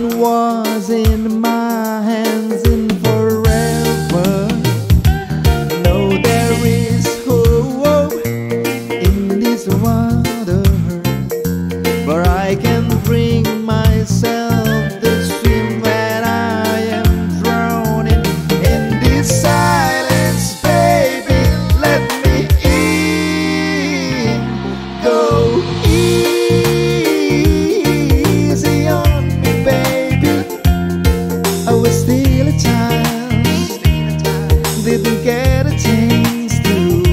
was in my hands in forever. No, there is hope in this water, but I can bring myself to swim when I am drowning in this silence, baby. Let me in, go easy on me, baby. I was still a child, didn't get a chance to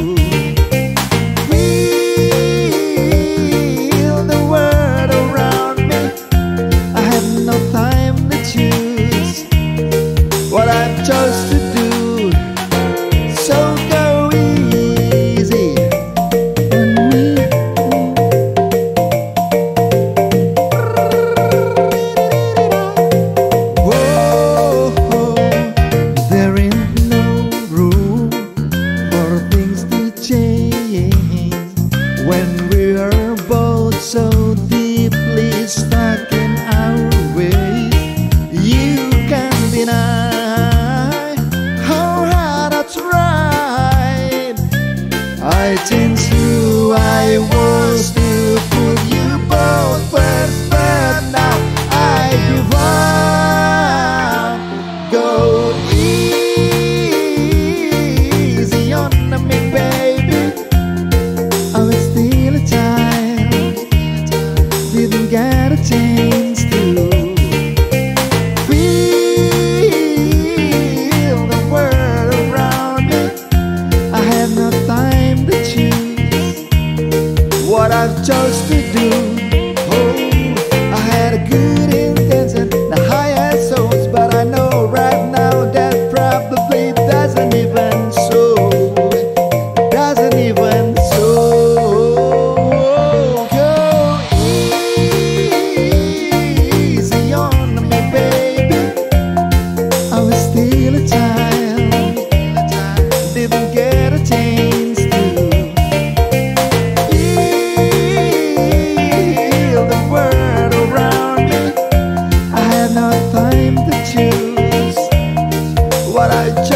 feel the world around me. I had no time to choose what I chose to do. So go easy on me. Whoa, there ain't no room for things to change when we are both so deeply stuck in our ways. You can't deny how hard I tried. I changed who I was to put you both first, but now I give up. Go easy on me, baby. I was still a child, didn't get a chance to feel the world around me. I had no time to choose what I chose to do. Oh, I had a good intention, the highest hopes, but I know right now that probably doesn't even show. Doesn't even show. Go easy on me, baby. I was still a child, didn't get a chance to feel the world around me. I had no time to choose what I chose.